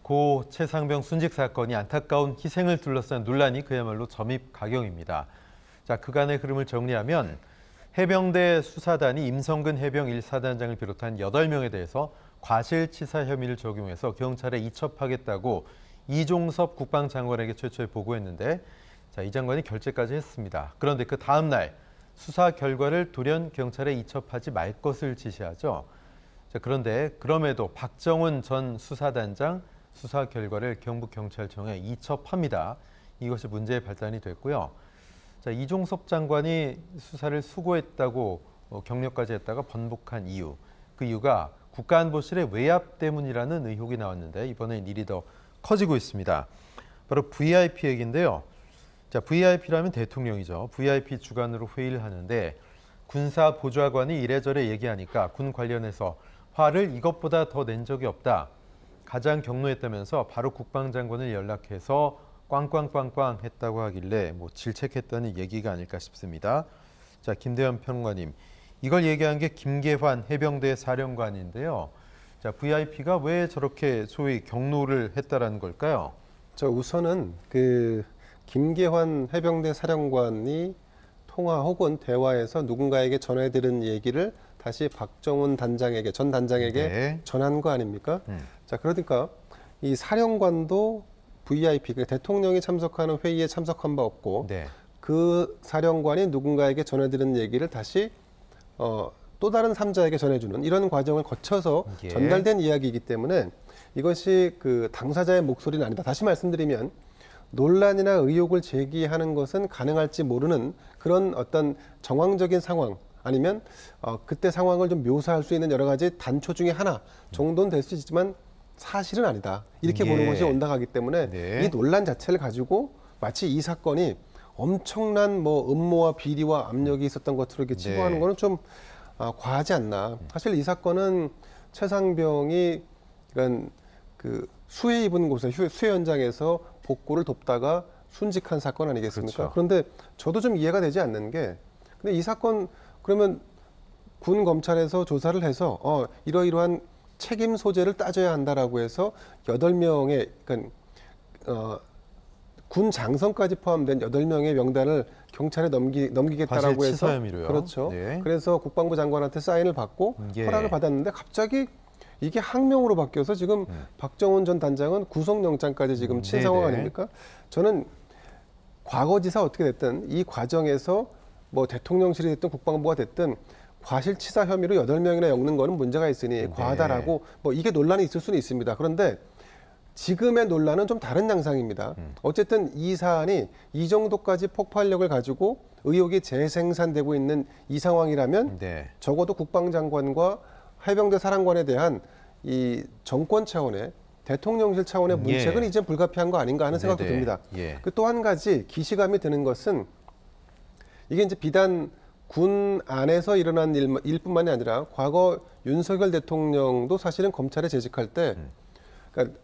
고 최상병 순직 사건이 안타까운 희생을 둘러싼 논란이 그야말로 점입가경입니다. 자, 그간의 흐름을 정리하면 해병대 수사단이 임성근 해병 1사단장을 비롯한 8명에 대해서 과실치사 혐의를 적용해서 경찰에 이첩하겠다고 이종섭 국방장관에게 최초에 보고했는데, 자, 이 장관이 결재까지 했습니다. 그런데 그 다음 날 수사 결과를 돌연 경찰에 이첩하지 말 것을 지시하죠. 자, 그럼에도 박정훈 전 수사단장 수사 결과를 경북경찰청에 이첩합니다. 이것이 문제의 발단이 됐고요. 자, 이종섭 장관이 수사를 수고했다고 격려까지 했다가 번복한 이유, 그 이유가 국가안보실의 외압 때문이라는 의혹이 나왔는데 이번엔 일이 더 커지고 있습니다. 바로 VIP 얘기인데요. 자, VIP라면 대통령이죠. VIP 주관으로 회의를 하는데 군사보좌관이 이래저래 얘기하니까 군 관련해서 화를 이것보다 더 낸 적이 없다. 가장 격노했다면서 바로 국방장관을 연락해서 꽝꽝꽝꽝 했다고 하길래 질책했다는 얘기가 아닐까 싶습니다. 자, 김대현 평론가님, 이걸 얘기한 게 김계환 해병대 사령관인데요. 자, VIP가 왜 저렇게 소위 격노를 했다라는 걸까요? 우선은 김계환 해병대 사령관이 통화 혹은 대화에서 누군가에게 전해들은 얘기를 다시 박정훈 단장에게, 전 단장에게 네. 전한 거 아닙니까? 자, 그러니까 이 사령관도 VIP, 대통령이 참석하는 회의에 참석한 바 없고, 네. 그 사령관이 누군가에게 전해들은 얘기를 다시 또 다른 3자에게 전해주는 이런 과정을 거쳐서 예. 전달된 이야기이기 때문에 이것이 그 당사자의 목소리는 아니다. 다시 말씀드리면 논란이나 의혹을 제기하는 것은 가능할지 모르는 그런 어떤 정황적인 상황, 아니면 그때 상황을 좀 묘사할 수 있는 여러 가지 단초 중에 하나 정도는 될 수 있지만 사실은 아니다. 이렇게 보는 것이 온당하기 때문에 네. 이 논란 자체를 가지고 마치 이 사건이 엄청난 음모와 비리와 압력이 있었던 것으로 이렇게 치부하는 것은 좀 과하지 않나. 사실 이 사건은 최상병이 그러니까 그 수해 입은 곳에 수해 현장에서 복구를 돕다가 순직한 사건 아니겠습니까? 그렇죠. 그런데 저도 좀 이해가 되지 않는 게, 근데 이 사건 그러면 군 검찰에서 조사를 해서 이러이러한 책임 소재를 따져야 한다라고 해서 8명의 그러니까 군 장성까지 포함된 8명의 명단을 경찰에 넘기겠다라고 해서 혐의로요. 그렇죠. 네. 그래서 국방부 장관한테 사인을 받고 예. 허락을 받았는데 갑자기 이게 항명으로 바뀌어서 지금 박정훈 전 단장은 구속영장까지 지금 친 상황 아닙니까? 저는 과거지사 어떻게 됐든 이 과정에서 대통령실이 됐든 국방부가 됐든 과실치사 혐의로 8명이나 엮는 거는 문제가 있으니 과하다라고 이게 논란이 있을 수는 있습니다. 그런데 지금의 논란은 좀 다른 양상입니다. 어쨌든 이 사안이 이 정도까지 폭발력을 가지고 의혹이 재생산되고 있는 이 상황이라면 적어도 국방장관과 해병대 사령관에 대한 이 정권 차원의 대통령실 차원의 문책은 이제 불가피한 거 아닌가 하는 생각도 듭니다. 또 한 가지 기시감이 드는 것은 이게 이제 비단 군 안에서 일어난 일뿐만이 아니라 과거 윤석열 대통령도 사실은 검찰에 재직할 때 그러니까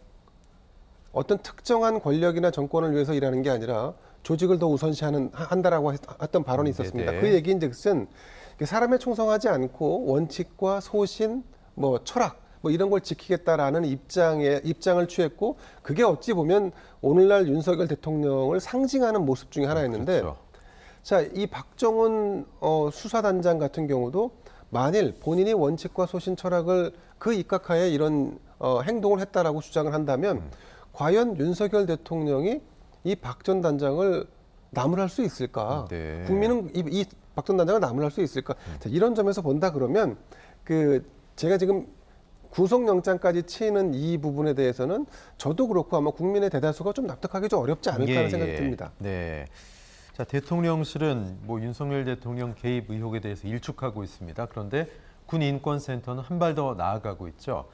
어떤 특정한 권력이나 정권을 위해서 일하는 게 아니라 조직을 더 우선시한다라고 했던 발언이 있었습니다. 그 얘기인즉슨 사람에 충성하지 않고 원칙과 소신, 철학 이런 걸 지키겠다라는 입장을 취했고, 그게 어찌 보면 오늘날 윤석열 대통령을 상징하는 모습 중에 하나였는데, 그렇죠. 자, 이 박정훈 수사단장 같은 경우도 만일 본인이 원칙과 소신, 철학을 그 입각하에 이런 행동을 했다라고 주장을 한다면 과연 윤석열 대통령이 이 박 전 단장을 나무랄 수 있을까? 국민은 이 박 전 단장을 나무랄 수 있을까? 자, 이런 점에서 본다 그러면 제가 지금 구속영장까지 치는 이 부분에 대해서는 저도 그렇고 아마 국민의 대다수가 좀 납득하기 좀 어렵지 않을까 하는 생각이 듭니다. 네. 자, 대통령실은 윤석열 대통령 개입 의혹에 대해서 일축하고 있습니다. 그런데 군인권센터는 한 발 더 나아가고 있죠.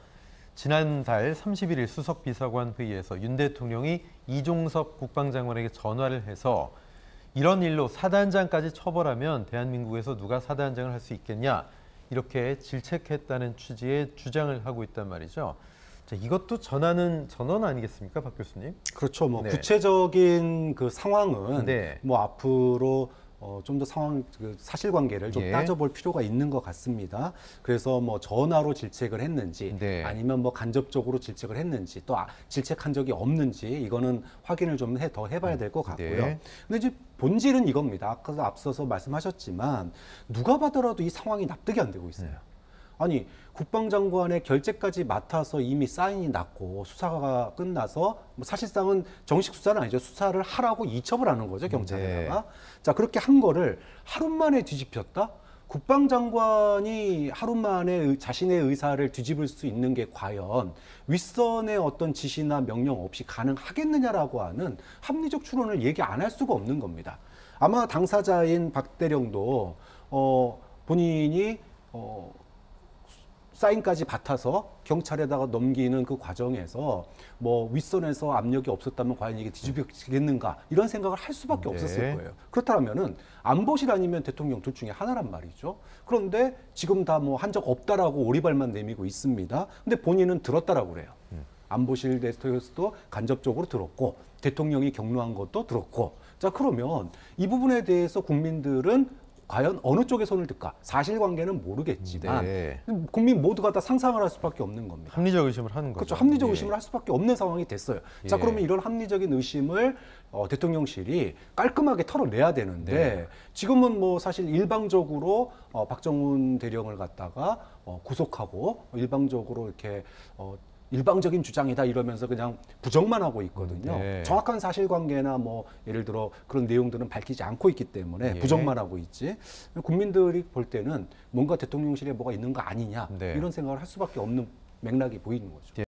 지난달 31일 수석비서관 회의에서 윤 대통령이 이종섭 국방장관에게 전화를 해서 이런 일로 사단장까지 처벌하면 대한민국에서 누가 사단장을 할 수 있겠냐, 이렇게 질책했다는 취지의 주장을 하고 있단 말이죠. 자, 이것도 전원 아니겠습니까, 박 교수님? 그렇죠. 구체적인 그 상황은 앞으로 좀 더 상황 그 사실관계를 좀 예. 따져볼 필요가 있는 것 같습니다. 그래서 뭐 전화로 질책을 했는지 네. 아니면 뭐 간접적으로 질책을 했는지 또 질책한 적이 없는지 이거는 확인을 좀 더 해봐야 될 것 같고요. 네. 근데 이제 본질은 이겁니다. 아까 앞서서 말씀하셨지만 누가 봐더라도 이 상황이 납득이 안 되고 있어요. 아니 국방장관의 결재까지 맡아서 이미 사인이 났고 수사가 끝나서 뭐 사실상은 정식 수사는 아니죠. 수사를 하라고 이첩을 하는 거죠, 경찰에다가. 자, 그렇게 한 거를 하루 만에 뒤집혔다? 국방장관이 하루 만에 자신의 의사를 뒤집을 수 있는 게 과연 윗선의 어떤 지시나 명령 없이 가능하겠느냐라고 하는 합리적 추론을 얘기 안 할 수가 없는 겁니다. 아마 당사자인 박 대령도 본인이 사인까지 받아서 경찰에다가 넘기는 그 과정에서 뭐 윗선에서 압력이 없었다면 과연 이게 뒤집혀지겠는가 이런 생각을 할 수밖에 네. 없었을 거예요. 그렇다면은 안보실 아니면 대통령 둘 중에 하나란 말이죠. 그런데 지금 다 뭐 한 적 없다라고 오리발만 내밀고 있습니다. 근데 본인은 들었다라고 그래요. 안보실 대통령에서도 간접적으로 들었고 대통령이 격려한 것도 들었고 자 그러면 이 부분에 대해서 국민들은 과연 어느 쪽에 손을 댈까? 사실관계는 모르겠지만 네. 국민 모두가 다 상상을 할 수밖에 없는 겁니다. 합리적 의심을 하는 거죠. 그렇죠. 합리적 예. 의심을 할 수밖에 없는 상황이 됐어요. 자, 예. 그러면 이런 합리적인 의심을 대통령실이 깔끔하게 털어내야 되는데 네. 지금은 뭐 사실 일방적으로 박정훈 대령을 갖다가 구속하고 일방적으로 이렇게 일방적인 주장이다 이러면서 그냥 부정만 하고 있거든요. 네. 정확한 사실관계나 뭐 예를 들어 그런 내용들은 밝히지 않고 있기 때문에 예. 부정만 하고 있지. 국민들이 볼 때는 뭔가 대통령실에 뭐가 있는 거 아니냐 네. 이런 생각을 할 수밖에 없는 맥락이 보이는 거죠.